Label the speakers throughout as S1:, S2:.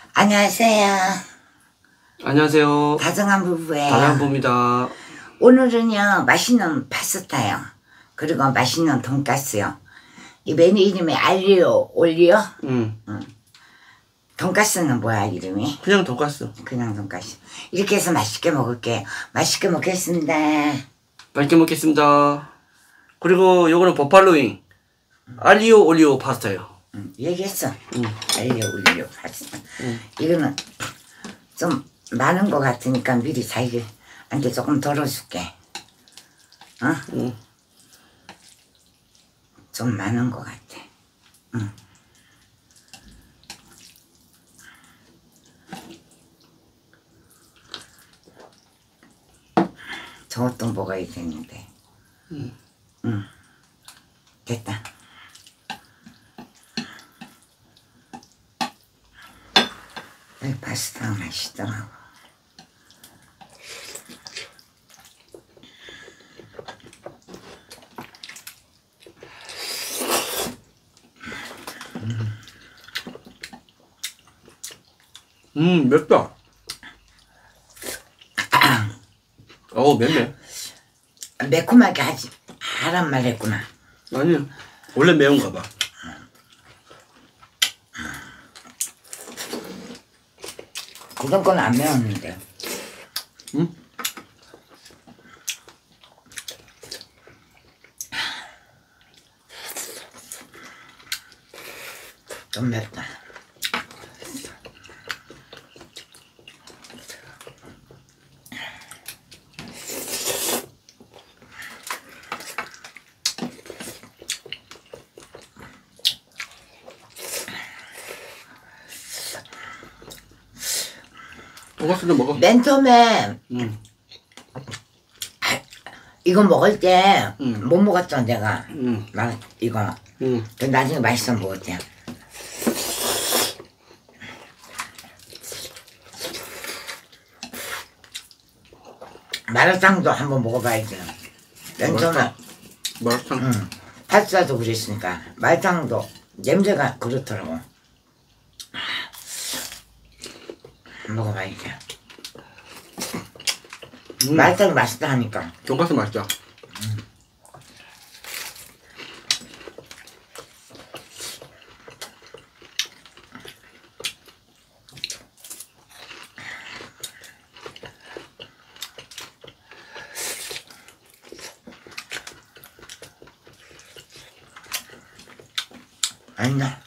S1: 안녕하세요.
S2: 안녕하세요.
S1: 다정한 부부예요.
S2: 다정한 부부입니다.
S1: 오늘은요 맛있는 파스타요. 그리고 맛있는 돈가스요. 이 메뉴 이름이 알리오 올리오. 돈가스는 뭐야 이름이?
S2: 그냥 돈가스.
S1: 그냥 돈가스. 이렇게 해서 맛있게 먹을게요. 맛있게 먹겠습니다.
S2: 맛있게 먹겠습니다. 그리고 요거는 버팔로윙 알리오 올리오 파스타요.
S1: 얘기했어. 알리오 올리오 파스타. 이거는 좀 많은 것 같으니까 미리 자기한테 조금 덜어줄게. 어? 좀 많은 것 같아. 저것도 먹어야 되는데. 됐다. 이 파스타가 맛있더라고.
S2: 맵다. 어우, 맵네.
S1: 매콤하게 하란 말 했구나.
S2: 아니, 원래 매운가 봐.
S1: 그런 건 안 매웠는데.
S2: 응?
S1: 좀 맵다.
S2: 돈가스도 먹어.
S1: 맨 처음에 이거 먹을 때 못 먹었죠 내가. 이거. 그 나중에 맛있어 먹었대. 마라탕도 한번 먹어봐야지. 맨 처음에.
S2: 마라탕?
S1: 파스타도 그랬으니까 마라탕도 냄새가 그렇더라고. 먹어봐야지. 마라탕이 맛있다 하니까.
S2: 돈가스 맛있다.
S1: 아니야.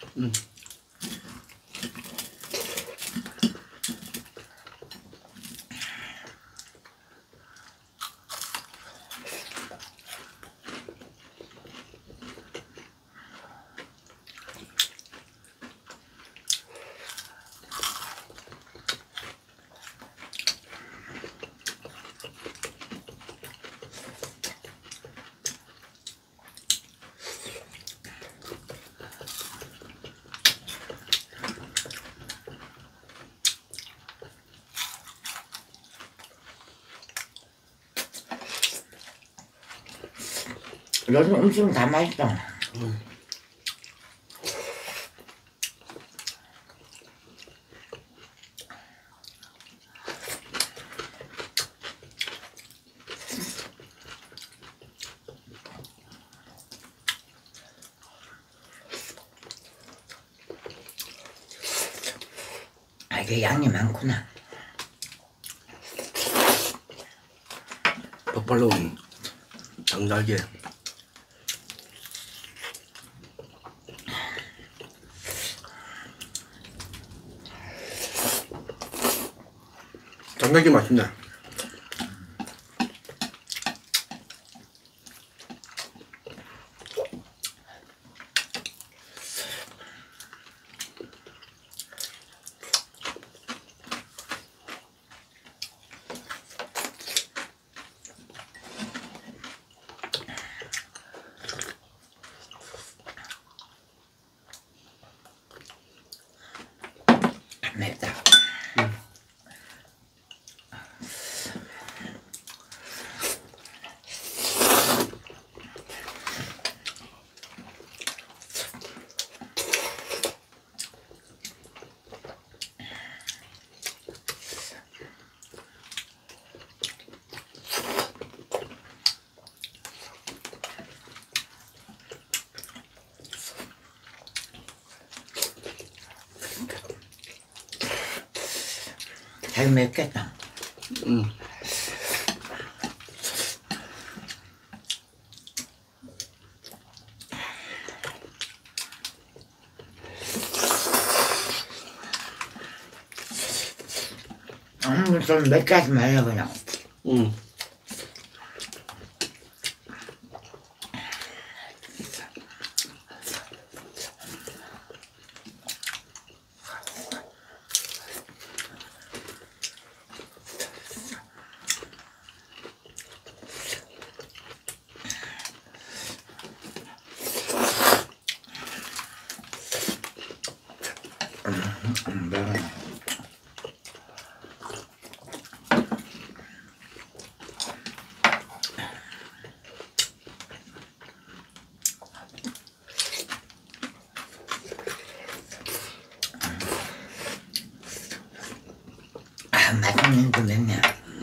S1: 요즘 음식은 다 맛있어. 아, 이게 양이 많구나.
S2: 버팔로윙 장달걀. 장달걀 맛있네.
S1: 맵다. 되게 맵겠다. 좀 맵게 하지 말려 그냥. 매워. 맛있는데 맵네.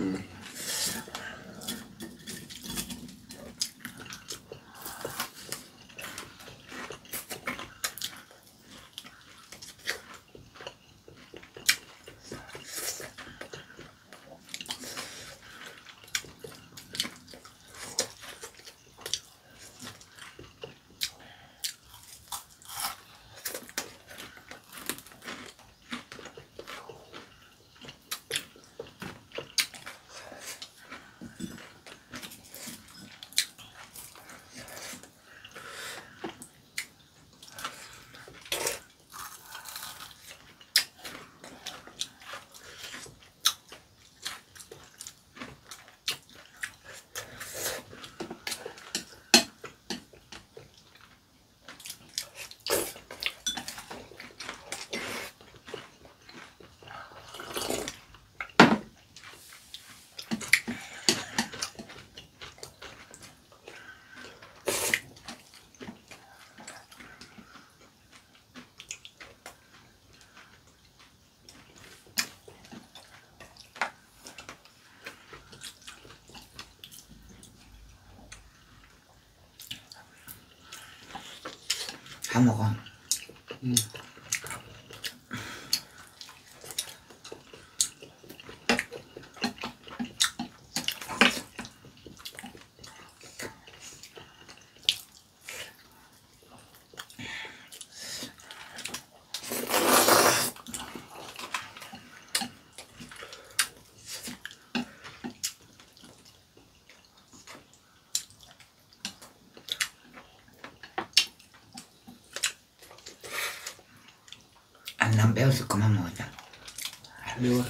S1: 다 먹어. 난 매워서 그만 먹자.
S2: 매워.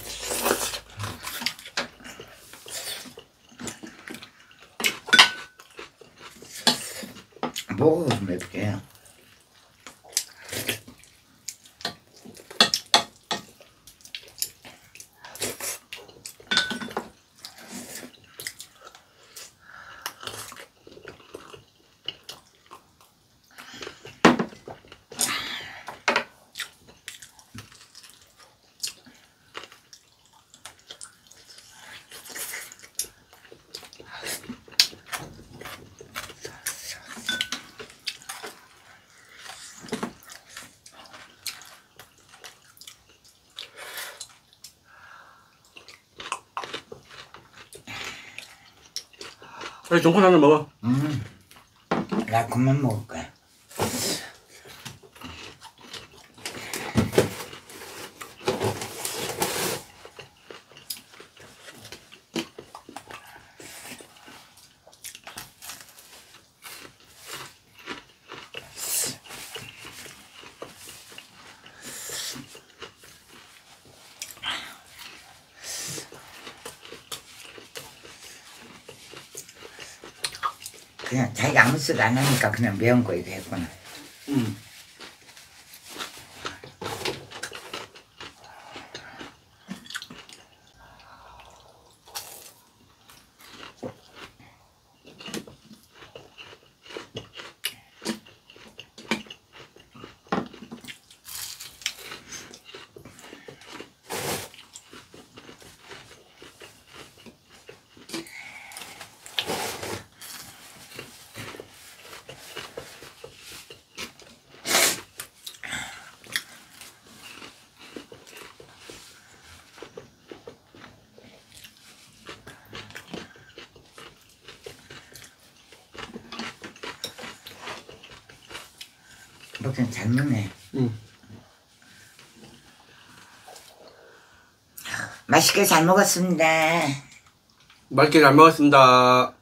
S1: 먹어 맵게.
S2: 빨리 종콘 하나 먹어.
S1: 나 그만 먹을 거야. 그냥 자기가 아무 소리 안 하니까 그냥 매운 거 이거 했구나. 먹긴 잘 먹네. 맛있게 잘 먹었습니다.
S2: 맛있게 잘 먹었습니다.